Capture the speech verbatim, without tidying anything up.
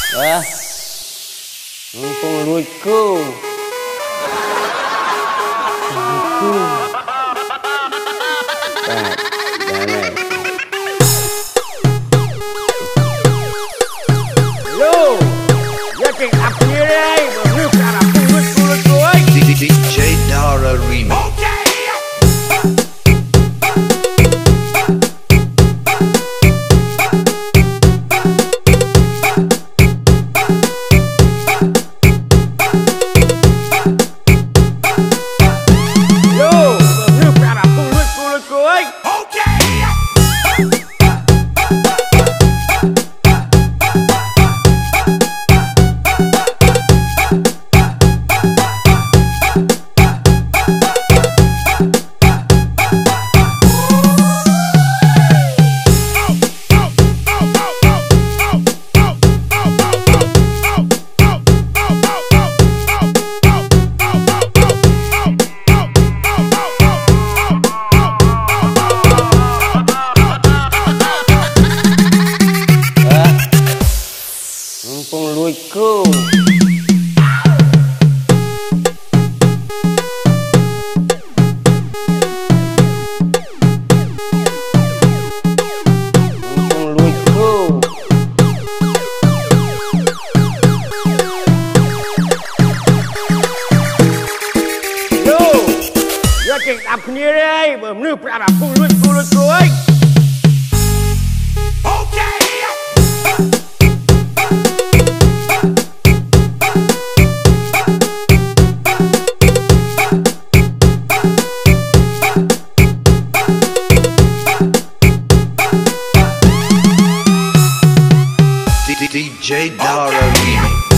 Wah, mumpung luitku. Luitku. Tak, jangan. Yo, yakin aku ni rai, bukan aku luitku luitku. D J Dara Remix. Mumpung luitku. Mumpung luitku. Yo, yakin aku ni rai, bukan aku luitku luitku. D J Dara Remix.